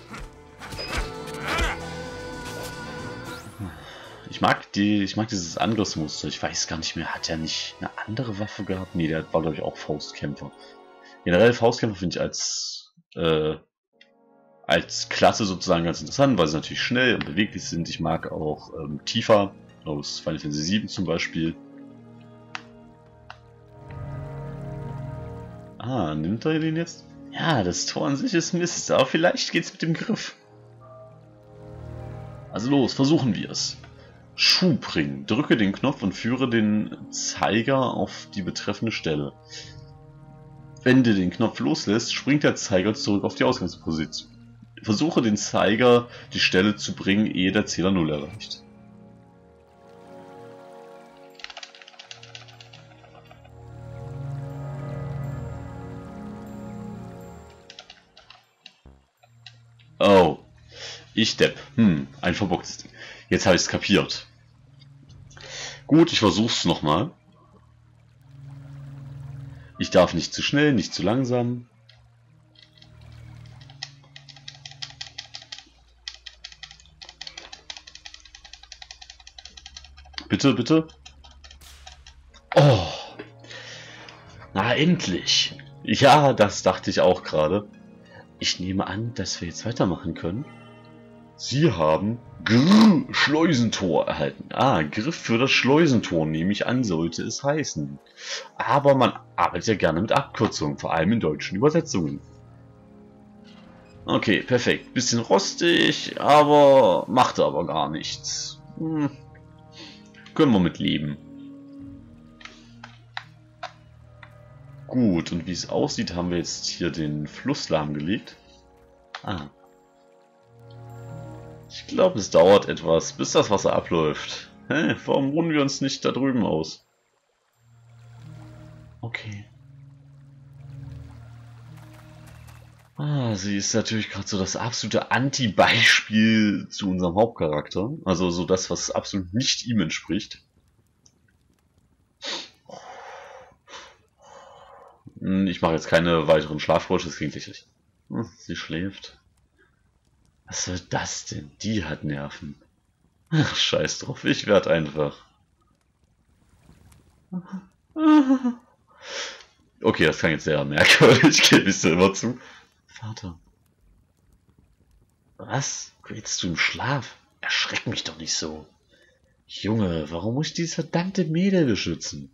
Ich mag die, ich mag dieses Angriffsmuster. Ich weiß gar nicht mehr, hat er nicht eine andere Waffe gehabt? Nee, der war glaube ich auch Faustkämpfer. Generell Faustkämpfer finde ich als äh, als Klasse sozusagen ganz interessant, weil sie natürlich schnell und beweglich sind. Ich mag auch ähm, Tifa aus Final Fantasy sieben zum Beispiel. Ah, nimmt er den jetzt? Ja, das Tor an sich ist Mist, aber vielleicht geht's mit dem Griff. Also los, versuchen wir es. Schubring. Drücke den Knopf und führe den Zeiger auf die betreffende Stelle. Wenn du den Knopf loslässt, springt der Zeiger zurück auf die Ausgangsposition. Versuche den Zeiger die Stelle zu bringen, ehe der Zähler null erreicht. Oh, ich Depp. Hm, ein verbocktes Ding. Jetzt habe ich es kapiert. Gut, ich versuch's nochmal. Ich darf nicht zu schnell, nicht zu langsam. Bitte, bitte. Oh. Na, endlich. Ja, das dachte ich auch gerade. Ich nehme an, dass wir jetzt weitermachen können. Sie haben Grrr, Schleusentor erhalten. Ah, Griff für das Schleusentor, nehme ich an, sollte es heißen. Aber man arbeitet ja gerne mit Abkürzungen, vor allem in deutschen Übersetzungen. Okay, perfekt. Bisschen rostig, aber macht aber gar nichts. Hm. Können wir mit leben. Gut, und wie es aussieht, haben wir jetzt hier den Fluss lahmgelegt. Ah. Ich glaube, es dauert etwas, bis das Wasser abläuft. Hä, warum ruhen wir uns nicht da drüben aus? Okay. Ah, sie ist natürlich gerade so das absolute Anti-Beispiel zu unserem Hauptcharakter. Also so das, was absolut nicht ihm entspricht. Ich mache jetzt keine weiteren Schlafgeräusche, das klingt lächerlich. Sie schläft. Was soll das denn? Die hat Nerven. Ach, scheiß drauf, ich werd einfach. Okay, das klang jetzt sehr merkwürdig, gebe ich dir immer zu. Vater. Was? Redest du im Schlaf? Erschreck mich doch nicht so. Junge, warum muss ich dieses verdammte Mädel beschützen?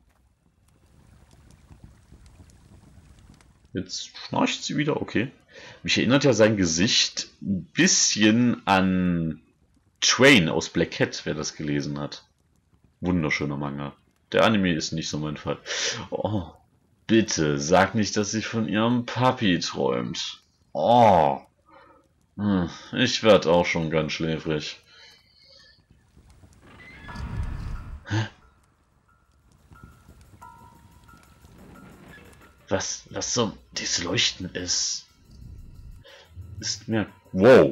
Jetzt schnarcht sie wieder, okay. Mich erinnert ja sein Gesicht ein bisschen an Train aus Black Cat, wer das gelesen hat. Wunderschöner Manga. Der Anime ist nicht so mein Fall. Oh, bitte, sag nicht, dass sie von ihrem Papi träumt. Oh, hm, ich werd auch schon ganz schläfrig. Hä? Was, was so dieses Leuchten ist, ist mir... Wow!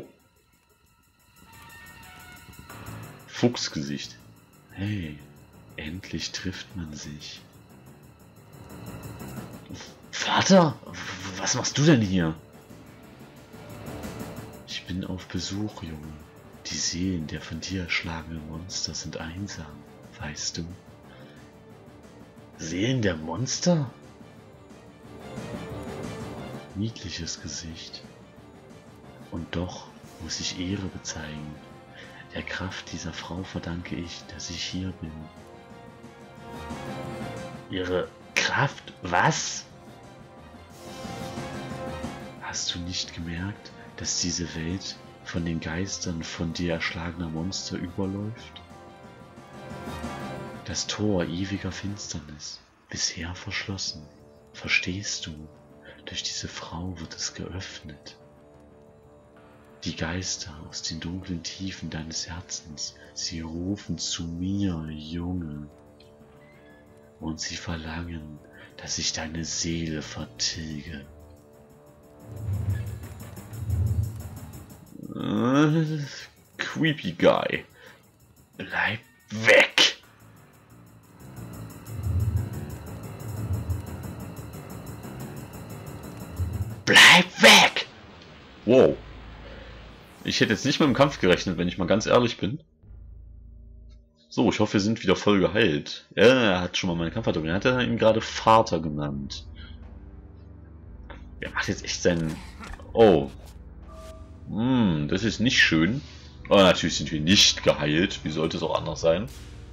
Fuchsgesicht. Hey, endlich trifft man sich. Vater, was machst du denn hier? Ich bin auf Besuch, Junge. Die Seelen der von dir erschlagenen Monster sind einsam, weißt du? Seelen der Monster? Niedliches Gesicht. Und doch muss ich Ehre bezeigen. Der Kraft dieser Frau verdanke ich, dass ich hier bin. Ihre Kraft? Was? Hast du nicht gemerkt, dass diese Welt von den Geistern von dir erschlagener Monster überläuft? Das Tor ewiger Finsternis, bisher verschlossen. Verstehst du? Durch diese Frau wird es geöffnet. Die Geister aus den dunklen Tiefen deines Herzens, sie rufen zu mir, Junge. Und sie verlangen, dass ich deine Seele vertilge. Äh, creepy Guy. Bleib weg! Bleib weg! Wow. Ich hätte jetzt nicht mit dem Kampf gerechnet, wenn ich mal ganz ehrlich bin. So, ich hoffe, wir sind wieder voll geheilt. Ja, er hat schon mal meinen Kampf drin. Er hat ihn gerade Vater genannt. Er macht jetzt echt seinen... Oh. Hm, das ist nicht schön. Aber natürlich sind wir nicht geheilt. Wie sollte es auch anders sein?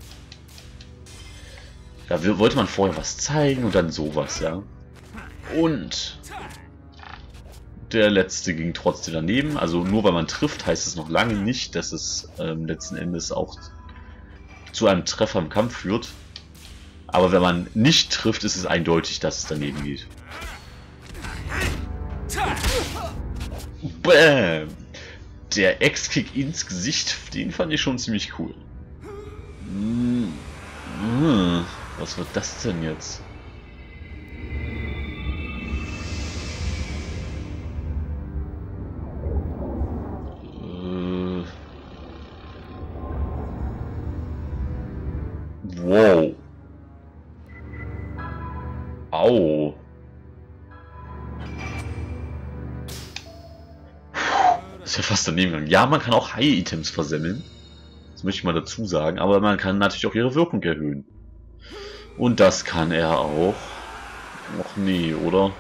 Da wollte man vorher was zeigen und dann sowas, ja. Und... der letzte ging trotzdem daneben. Also nur weil man trifft, heißt es noch lange nicht, dass es ähm, letzten Endes auch zu einem Treffer im Kampf führt. Aber wenn man nicht trifft, ist es eindeutig, dass es daneben geht. Bam! Der Ex-Kick ins Gesicht, den fand ich schon ziemlich cool. Hm. Hm. Was wird das denn jetzt? Wow. Au. Das ist ja fast daneben gegangen. Ja, man kann auch High-Items versemmeln. Das möchte ich mal dazu sagen. Aber man kann natürlich auch ihre Wirkung erhöhen. Und das kann er auch. Och nee, oder?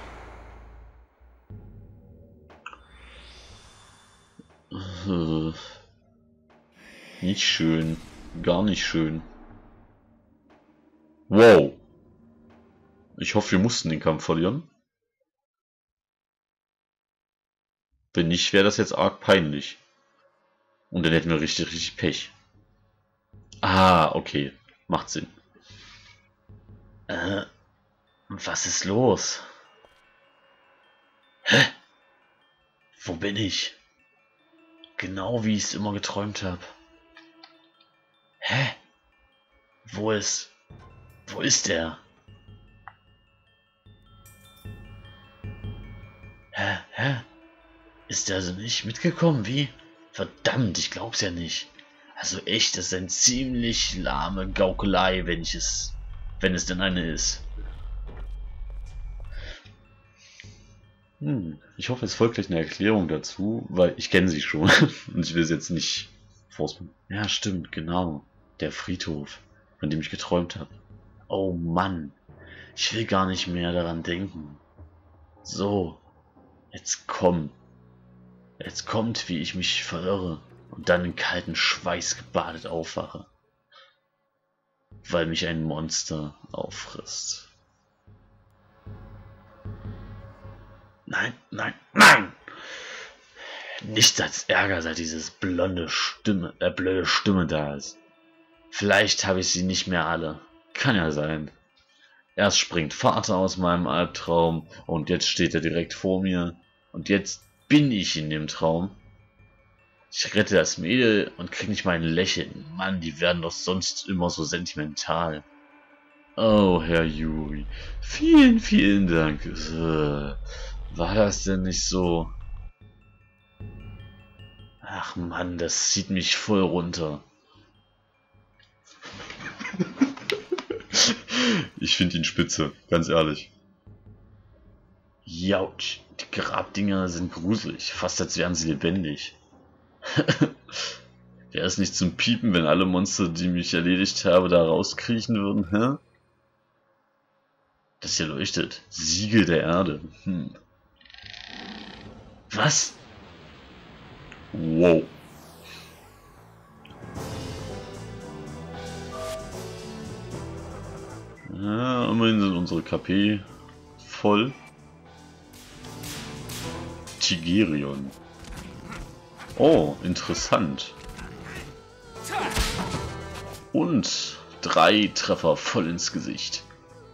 Äh, nicht schön. Gar nicht schön. Wow. Ich hoffe, wir mussten den Kampf verlieren. Wenn nicht, wäre das jetzt arg peinlich. Und dann hätten wir richtig, richtig Pech. Ah, okay. Macht Sinn. Äh, was ist los? Hä? Wo bin ich? Genau wie ich es immer geträumt habe. Hä? Wo ist... Wo ist er? Hä? Hä? Ist er also nicht mitgekommen? Wie? Verdammt, ich glaub's ja nicht. Also echt, das ist eine ziemlich lahme Gaukelei, wenn ich es... Wenn es denn eine ist. Hm, ich hoffe, es folgt gleich eine Erklärung dazu, weil ich kenne sie schon. Und ich will es jetzt nicht vorspulen. Ja, stimmt, genau. Der Friedhof, von dem ich geträumt habe. Oh Mann, ich will gar nicht mehr daran denken. So, jetzt komm. Jetzt kommt, wie ich mich verirre und dann in kalten Schweiß gebadet aufwache. Weil mich ein Monster auffrisst. Nein, nein, nein! Nichts als Ärger, seit dieses blonde Stimme, äh, blöde Stimme da ist. Vielleicht habe ich sie nicht mehr alle. Kann ja sein. Erst springt Vater aus meinem Albtraum und jetzt steht er direkt vor mir. Und jetzt bin ich in dem Traum. Ich rette das Mädel und krieg nicht mal ein Lächeln. Mann, die werden doch sonst immer so sentimental. Oh, Herr Yuri. Vielen, vielen Dank. Äh, war das denn nicht so? Ach Mann, das zieht mich voll runter. Ich finde ihn spitze, ganz ehrlich. Jautsch, die Grabdinger sind gruselig, fast als wären sie lebendig. Wäre es nicht zum Piepen, wenn alle Monster, die mich erledigt habe, da rauskriechen würden, hä? Das hier leuchtet. Siegel der Erde. Hm. Was? Wow. Ja, immerhin sind unsere K P voll. Tigerion. Oh, interessant. Und drei Treffer voll ins Gesicht.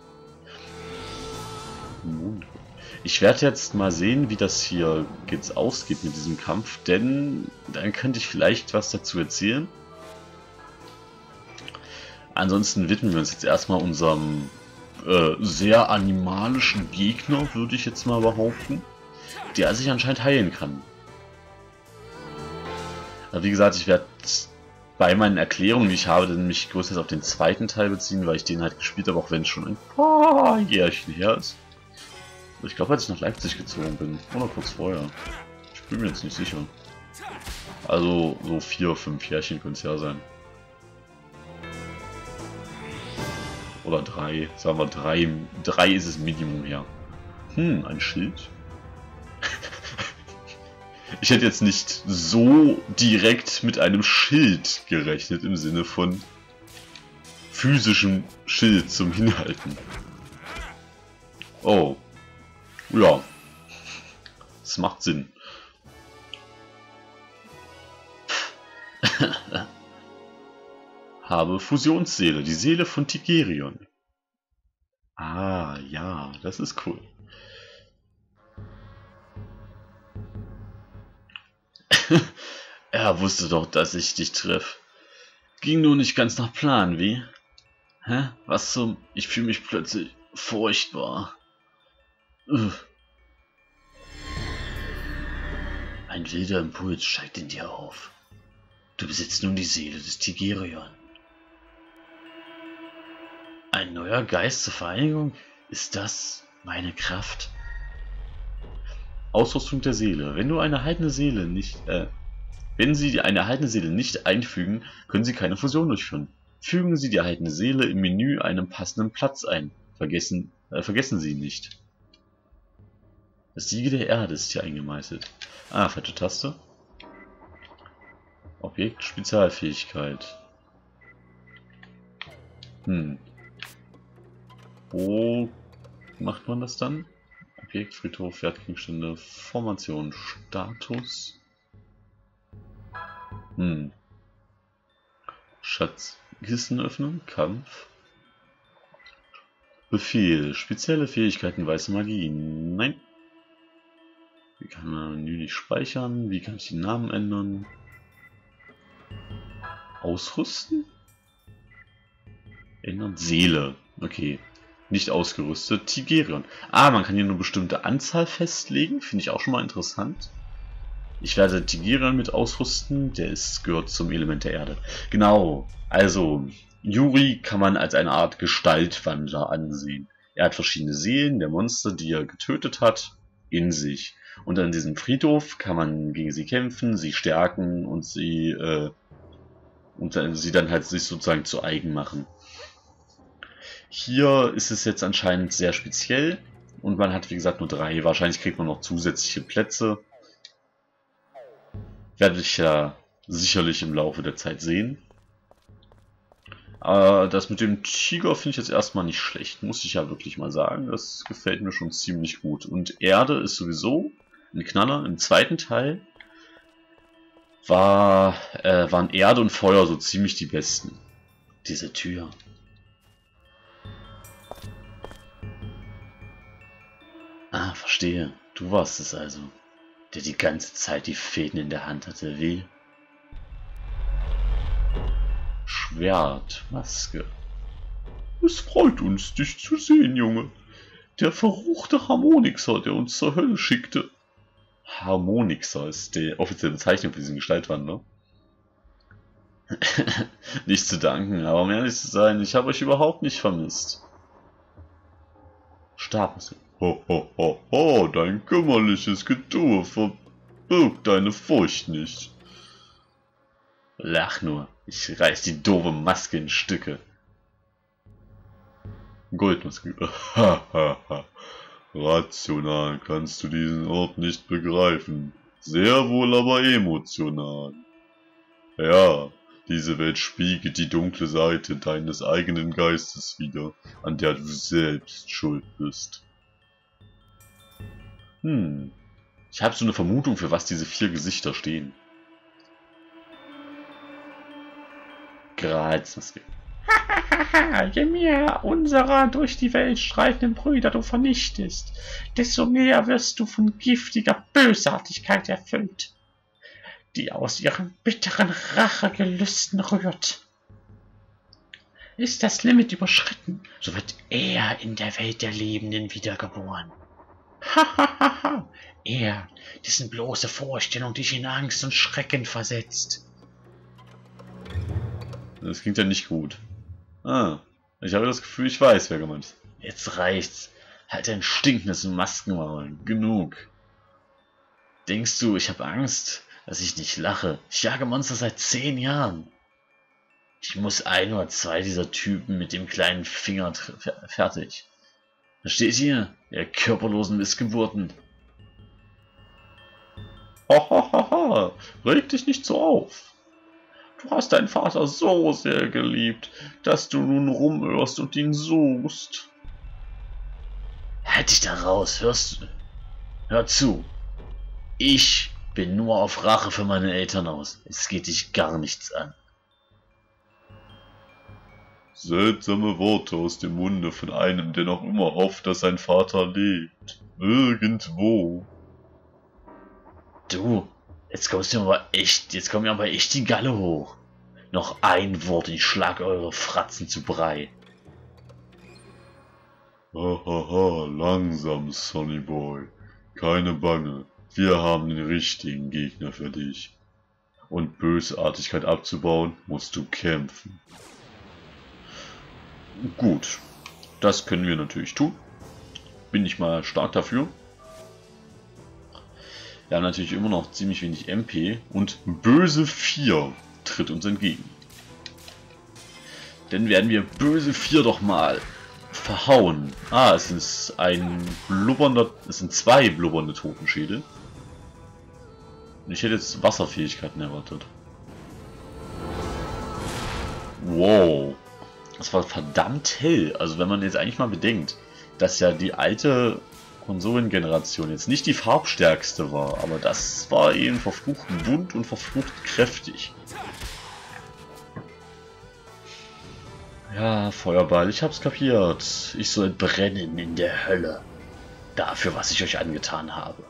Ich werde jetzt mal sehen, wie das hier jetzt ausgeht mit diesem Kampf, denn dann könnte ich vielleicht was dazu erzählen. Ansonsten widmen wir uns jetzt erstmal unserem äh, sehr animalischen Gegner, würde ich jetzt mal behaupten, der sich anscheinend heilen kann. Aber wie gesagt, ich werde bei meinen Erklärungen, die ich habe, dann mich größtenteils auf den zweiten Teil beziehen, weil ich den halt gespielt habe, auch wenn es schon ein paar Jährchen her ist. Ich glaube, als ich nach Leipzig gezogen bin, oder kurz vorher. Ich bin mir jetzt nicht sicher. Also so vier, fünf Jährchen könnte es ja sein. Oder drei, sagen wir drei, drei ist es Minimum her. Hm, ein Schild? Ich hätte jetzt nicht so direkt mit einem Schild gerechnet, im Sinne von physischem Schild zum Hinhalten. Oh. Ja. Das macht Sinn. Habe Fusionsseele, die Seele von Tigerion. Ah, ja, das ist cool. Er wusste doch, dass ich dich triff. Ging nur nicht ganz nach Plan, wie? Hä? Was zum... Ich fühle mich plötzlich furchtbar. Ugh. Ein wilder Impuls steigt in dir auf. Du besitzt nun die Seele des Tigerion. Ein neuer Geist zur Vereinigung? Ist das meine Kraft? Ausrüstung der Seele. Wenn du eine erhaltene Seele nicht, äh, wenn Sie eine erhaltene Seele nicht einfügen, können Sie keine Fusion durchführen. Fügen Sie die erhaltene Seele im Menü einen passenden Platz ein. Vergessen, äh, vergessen Sie nicht. Das Siegel der Erde ist hier eingemeißelt. Ah, fette Taste. Objekt, Spezialfähigkeit. Hm. Wo macht man das dann? Objekt, Friedhof, Wertgegenstände, Formation, Status. Hm. Schatz, Kissen öffnen, Kampf. Befehl, spezielle Fähigkeiten, weiße Magie. Nein. Wie kann man Menü nicht speichern? Wie kann ich den Namen ändern? Ausrüsten? Ändern Seele. Okay. Nicht ausgerüstet. Tigerion. Ah, man kann hier nur eine bestimmte Anzahl festlegen. Finde ich auch schon mal interessant. Ich werde Tigerion mit ausrüsten. Der ist, gehört zum Element der Erde. Genau. Also, Yuri kann man als eine Art Gestaltwandler ansehen. Er hat verschiedene Seelen der Monster, die er getötet hat, in sich. Und an diesem Friedhof kann man gegen sie kämpfen, sie stärken und sie, äh, und sie dann halt sich sozusagen zu eigen machen. Hier ist es jetzt anscheinend sehr speziell und man hat wie gesagt nur drei. Wahrscheinlich kriegt man noch zusätzliche Plätze. Werde ich ja sicherlich im Laufe der Zeit sehen. Aber das mit dem Tiger finde ich jetzt erstmal nicht schlecht, muss ich ja wirklich mal sagen. Das gefällt mir schon ziemlich gut. Und Erde ist sowieso ein Knaller. Im zweiten Teil war, äh, waren Erde und Feuer so ziemlich die besten. Diese Tür. Ah, verstehe. Du warst es also, der die ganze Zeit die Fäden in der Hand hatte, wie? Schwert, Maske. Es freut uns, dich zu sehen, Junge. Der verruchte Harmonixer, der uns zur Hölle schickte. Harmonixer ist die offizielle Bezeichnung für diesen Gestaltwandler. Nicht zu danken, aber um ehrlich zu sein, ich habe euch überhaupt nicht vermisst. Stabmusse. Ho, ho, ho, ho, dein kümmerliches Getue verbirgt deine Furcht nicht. Lach nur, ich reiß die doofe Maske in Stücke. Goldmaske. Hahaha. Rational kannst du diesen Ort nicht begreifen. Sehr wohl aber emotional. Ja, diese Welt spiegelt die dunkle Seite deines eigenen Geistes wider, an der du selbst schuld bist. Hm, ich habe so eine Vermutung, für was diese vier Gesichter stehen. Grazmaske. Je mehr unserer durch die Welt streitenden Brüder du vernichtest, desto mehr wirst du von giftiger Bösartigkeit erfüllt, die aus ihren bitteren Rachegelüsten rührt. Ist das Limit überschritten, so wird er in der Welt der Lebenden wiedergeboren. Hahaha, er, dessen bloße Vorstellung dich in Angst und Schrecken versetzt. Das klingt ja nicht gut. Ah, ich habe das Gefühl, ich weiß, wer gemeint ist. Jetzt reicht's. Halt ein stinkendes Maskenmaul. Genug. Denkst du, ich habe Angst, dass ich nicht lache? Ich jage Monster seit zehn Jahren. Ich muss ein oder zwei dieser Typen mit dem kleinen Finger fertig. Versteht ihr, ihr körperlosen Missgeburten? Hahaha, reg dich nicht so auf. Du hast deinen Vater so sehr geliebt, dass du nun rumirrst und ihn suchst. Halt dich da raus, hörst du? Hör zu. Ich bin nur auf Rache für meine Eltern aus. Es geht dich gar nichts an. Seltsame Worte aus dem Munde von einem, der noch immer hofft, dass sein Vater lebt. Irgendwo. Du, jetzt kommst du aber echt, jetzt kommt mir aber echt die Galle hoch. Noch ein Wort, ich schlag eure Fratzen zu Brei. Hahaha, langsam, Sonny Boy. Keine Bange, wir haben den richtigen Gegner für dich. Und Bösartigkeit abzubauen, musst du kämpfen. Gut, Das können wir natürlich tun. Bin ich mal stark dafür. Wir haben natürlich immer noch ziemlich wenig M P und Böse vier tritt uns entgegen. Dann werden wir Böse vier doch mal verhauen. Ah, es ist ein blubbernder, es sind zwei blubbernde Totenschädel. Ich hätte jetzt Wasserfähigkeiten erwartet. Wow. Das war verdammt hell. Also wenn man jetzt eigentlich mal bedenkt, dass ja die alte Konsolengeneration jetzt nicht die farbstärkste war, aber das war eben verflucht bunt und verflucht kräftig. Ja, Feuerball, ich hab's kapiert. Ich soll brennen in der Hölle. Dafür, was ich euch angetan habe.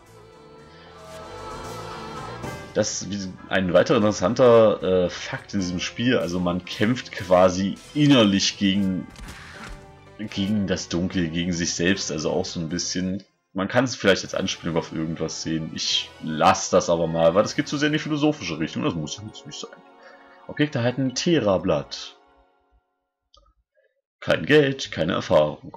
Das ist ein weiterer interessanter äh, Fakt in diesem Spiel. Also man kämpft quasi innerlich gegen, gegen das Dunkel, gegen sich selbst. Also auch so ein bisschen. Man kann es vielleicht als Anspielung auf irgendwas sehen. Ich lasse das aber mal, weil das geht zu sehr in die philosophische Richtung. Das muss ja nicht sein. Objekte erhalten ein Terablatt. Kein Geld, keine Erfahrung.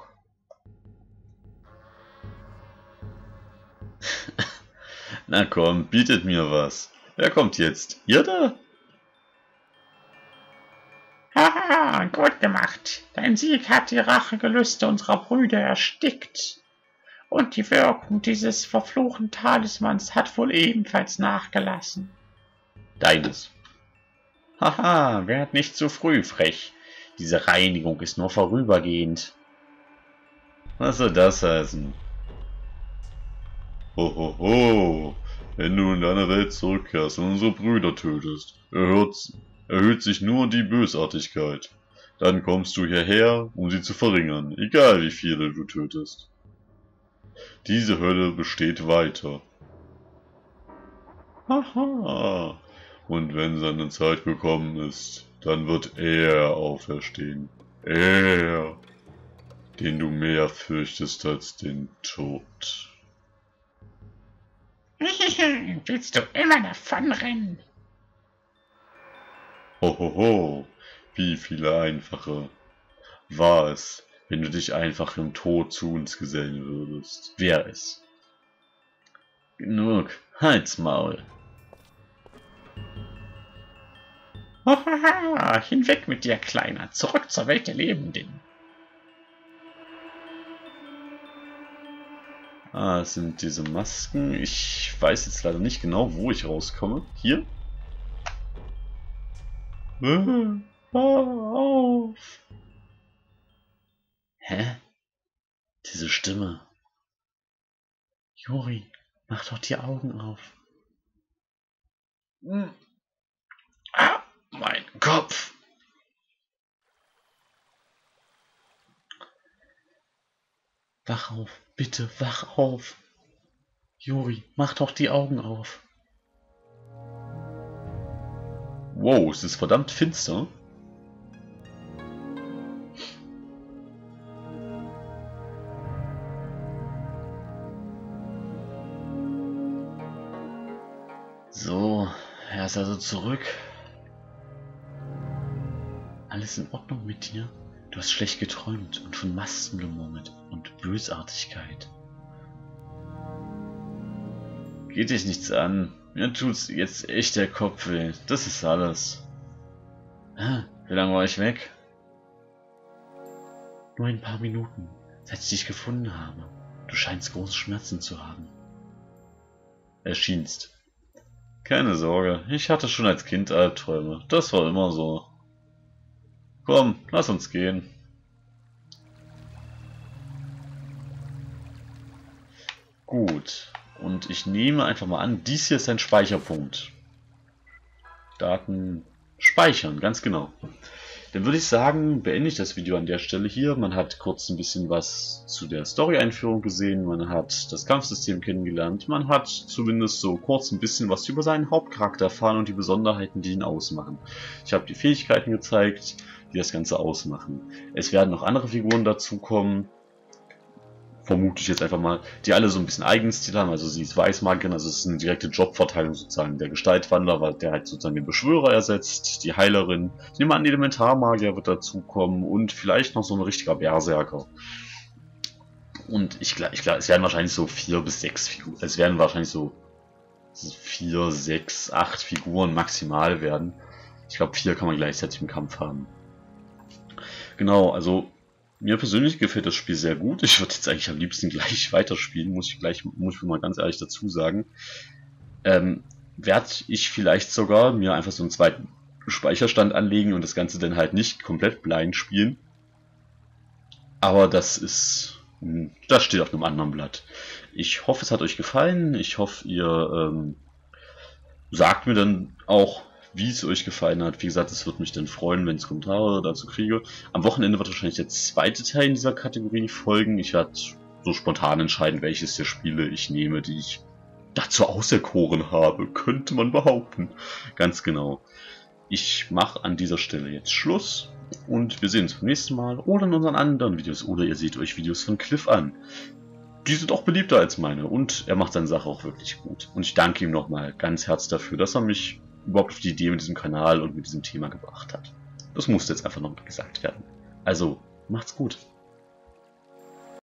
Na komm, bietet mir was. Wer kommt jetzt? Ihr da? Haha, gut gemacht. Dein Sieg hat die Rachegelüste unserer Brüder erstickt. Und die Wirkung dieses verfluchten Talismans hat wohl ebenfalls nachgelassen. Deines. Haha, werd nicht zu früh frech. Diese Reinigung ist nur vorübergehend. Was soll das heißen? Hohoho, ho, ho. Wenn du in deine Welt zurückkehrst und unsere Brüder tötest, erhöht, erhöht sich nur die Bösartigkeit. Dann kommst du hierher, um sie zu verringern, egal wie viele du tötest. Diese Hölle besteht weiter. Haha. Und wenn seine Zeit gekommen ist, dann wird er auferstehen. Er, den du mehr fürchtest als den Tod. Willst du immer davonrennen? Hohoho, wie viele einfache war es, wenn du dich einfach im Tod zu uns gesellen würdest. Wer es? Genug, halt's Maul. Hahaha, hinweg mit dir, Kleiner, zurück zur Welt der Lebenden. Ah, es sind diese Masken. Ich weiß jetzt leider nicht genau, wo ich rauskomme. Hier? Hör auf! Hä? Diese Stimme. Juri, mach doch die Augen auf. Hm. Ah, mein Kopf! Wach auf, bitte, wach auf. Juri, mach doch die Augen auf. Wow, es ist verdammt finster. So, er ist also zurück. Alles in Ordnung mit dir? Du hast schlecht geträumt und von Masken gemurmelt und Bösartigkeit. Geht dich nichts an. Mir tut's jetzt echt der Kopf weh. Das ist alles. Ah, wie lange war ich weg? Nur ein paar Minuten, seit ich dich gefunden habe. Du scheinst große Schmerzen zu haben. Erschienst. Keine Sorge, ich hatte schon als Kind Albträume. Das war immer so. Komm, lass uns gehen. Gut. Und ich nehme einfach mal an, dies hier ist ein Speicherpunkt. Daten speichern, ganz genau. Dann würde ich sagen, beende ich das Video an der Stelle hier. Man hat kurz ein bisschen was zu der Story-Einführung gesehen. Man hat das Kampfsystem kennengelernt. Man hat zumindest so kurz ein bisschen was über seinen Hauptcharakter erfahren und die Besonderheiten, die ihn ausmachen. Ich habe die Fähigkeiten gezeigt, die das Ganze ausmachen. Es werden noch andere Figuren dazukommen. vermute ich jetzt einfach mal, die alle so ein bisschen eigenen Stil haben. Also sie ist Weißmagierin, also es ist eine direkte Jobverteilung sozusagen. Der Gestaltwanderer, der halt sozusagen den Beschwörer ersetzt, die Heilerin, ich nehme an, Elementarmagier wird dazukommen und vielleicht noch so ein richtiger Berserker. Und ich glaube, ich glaub, es werden wahrscheinlich so vier bis sechs Figuren, es werden wahrscheinlich so vier, sechs, acht Figuren maximal werden. Ich glaube, vier kann man gleichzeitig im Kampf haben. Genau, also mir persönlich gefällt das Spiel sehr gut. Ich würde jetzt eigentlich am liebsten gleich weiterspielen, muss ich gleich, muss ich mal ganz ehrlich dazu sagen. Ähm, werde ich vielleicht sogar mir einfach so einen zweiten Speicherstand anlegen und das Ganze dann halt nicht komplett blind spielen. Aber das ist, das steht auf einem anderen Blatt. Ich hoffe, es hat euch gefallen. Ich hoffe, ihr ähm, sagt mir dann auch, wie es euch gefallen hat. Wie gesagt, es würde mich dann freuen, wenn ich Kommentare dazu kriege. Am Wochenende wird wahrscheinlich der zweite Teil in dieser Kategorie folgen. Ich werde so spontan entscheiden, welches der Spiele ich nehme, die ich dazu auserkoren habe, könnte man behaupten. Ganz genau. Ich mache an dieser Stelle jetzt Schluss und wir sehen uns beim nächsten Mal oder in unseren anderen Videos oder ihr seht euch Videos von Cliff an. Die sind auch beliebter als meine und er macht seine Sache auch wirklich gut. Und ich danke ihm nochmal ganz herzlich dafür, dass er mich überhaupt auf die Idee mit diesem Kanal und mit diesem Thema gebracht hat. Das musste jetzt einfach noch mal gesagt werden. Also, macht's gut.